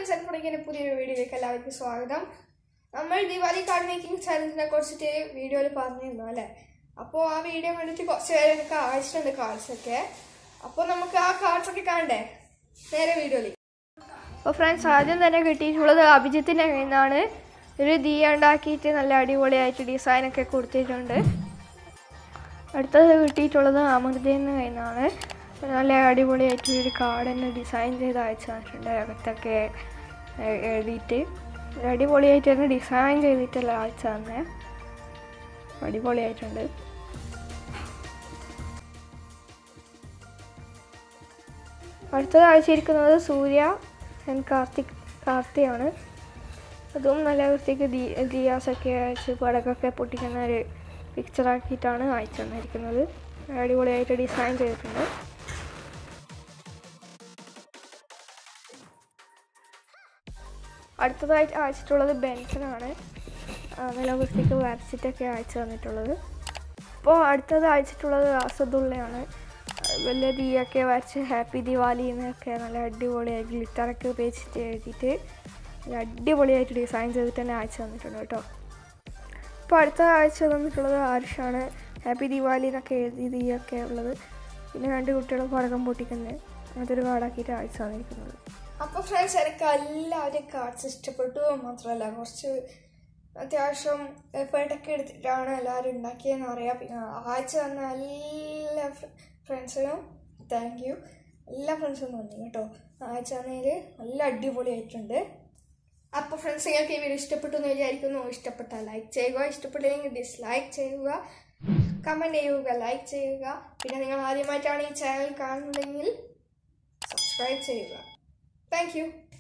friends, പുതിയൊരു വീഡിയോയിലേക്ക് എല്ലാവർക്കും സ്വാഗതം. നമ്മൾ ദിവാലി കാർഡ് മേക്കിംഗ് ചാലഞ്ചിനെ കുറിച്ചിട്ട് വീഡിയോയിൽ പറഞ്ഞിരുന്നു അല്ലേ? അപ്പോൾ ആ വീഡിയോ കണ്ടിട്ട് കുറച്ച് പേരൊക്കെ അയച്ചിട്ടുണ്ട് കാർഡ്സൊക്കെ. അപ്പോൾ നമുക്ക് ആ കാർഡ്സൊക്കെ കാണണ്ടേ? നേരെ വീഡിയോയിലേക്ക്. അപ്പോൾ ഫ്രണ്ട്സ്, ആദ്യം തന്നെ കിട്ടിയിട്ടുള്ളത് അഭിജിത്തിൻ്റെ കയ്യിൽ നിന്നാണ്. ഒരു ദിയ ഉണ്ടാക്കിയിട്ട് നല്ല അടിപൊളിയായിട്ട് ഡിസൈനൊക്കെ കൊടുത്തിട്ടുണ്ട്. അടുത്തത് കിട്ടിയിട്ടുള്ളത് അമൃതേൻ്റെ കയ്യിൽ നിന്നാണ്. നല്ല അടിപൊളിയായിട്ട് ഒരു കാർഡ് തന്നെ ഡിസൈൻ ചെയ്ത് അയച്ചു തന്നിട്ടുണ്ട്. അകത്തൊക്കെ എഴുതിയിട്ട് അടിപൊളിയായിട്ട് തന്നെ ഡിസൈൻ ചെയ്തിട്ടല്ല അയച്ചു തന്നെ, അടിപൊളിയായിട്ടുണ്ട്. അടുത്തത് അയച്ചിരിക്കുന്നത് സൂര്യ ആൻഡ് കാർത്തിയാണ്. അതും നല്ല വൃത്തിക്ക് ദിയാസൊക്കെ അയച്ച് പടക്കൊക്കെ പൊട്ടിക്കുന്ന ഒരു പിക്ചറാക്കിയിട്ടാണ് അയച്ചു തന്നിരിക്കുന്നത്. അടിപൊളിയായിട്ട് ഡിസൈൻ ചെയ്തിട്ടുണ്ട്. അടുത്തതായിട്ട് അയച്ചിട്ടുള്ളത് ബെൻസനാണ്. നല്ല വൃത്തിക്ക് വരച്ചിട്ടൊക്കെ അയച്ചു തന്നിട്ടുള്ളത്. അപ്പോൾ അടുത്തത് അയച്ചിട്ടുള്ളത് അസദുള്ളയാണ്. വലിയ ദിയൊക്കെ വരച്ച് ഹാപ്പി ദിവാലി എന്നൊക്കെ നല്ല അടിപൊളിയായിട്ട് ഗ്ലിറ്ററൊക്കെ ഉപയോഗിച്ചിട്ട് എഴുതിയിട്ട് നല്ല അടിപൊളിയായിട്ട് ഡിസൈൻ ചെയ്തിട്ട് തന്നെ അയച്ചു തന്നിട്ടുണ്ട് കേട്ടോ. അപ്പോൾ അടുത്ത അയച്ചു തന്നിട്ടുള്ളത് ആരുഷാണ്. ഹാപ്പി ദിവാലി എന്നൊക്കെ എഴുതി ദിയൊക്കെ ഉള്ളത്. പിന്നെ 2 കുട്ടികൾ പടക്കം പൊട്ടിക്കുന്നത് അതൊരു കാർഡാക്കിയിട്ട് അയച്ചു തന്നിരിക്കുന്നത്. അപ്പോൾ ഫ്രണ്ട്സ്, എനിക്ക് എല്ലാവരും കാർഡ്സ് ഇഷ്ടപ്പെട്ടു. മാത്രമല്ല കുറച്ച് അത്യാവശ്യം എഫേർട്ടൊക്കെ എടുത്തിട്ടാണ് എല്ലാവരും ഉണ്ടാക്കിയതെന്ന് അറിയാം. പിന്നെ അയച്ചു തന്ന എല്ലാ ഫ്രണ്ട്സിനും താങ്ക് യു. എല്ലാ ഫ്രണ്ട്സും നന്ദി കേട്ടോ. അയച്ചു തന്നതിൽ നല്ല അടിപൊളിയായിട്ടുണ്ട്. അപ്പോൾ ഫ്രണ്ട്സ്, നിങ്ങൾക്ക് ഈ വീഡിയോ ഇഷ്ടപ്പെട്ടു എന്ന് വിചാരിക്കുന്നു. ഇഷ്ടപ്പെട്ടാൽ ലൈക്ക് ചെയ്യുക, ഇഷ്ടപ്പെട്ടില്ലെങ്കിൽ ഡിസ്ലൈക്ക് ചെയ്യുക, കമൻറ്റ് ചെയ്യുക, ലൈക്ക് ചെയ്യുക. പിന്നെ നിങ്ങൾ ആദ്യമായിട്ടാണ് ഈ ചാനൽ കാണുന്നതെങ്കിൽ സബ്സ്ക്രൈബ് ചെയ്യുക. Thank you.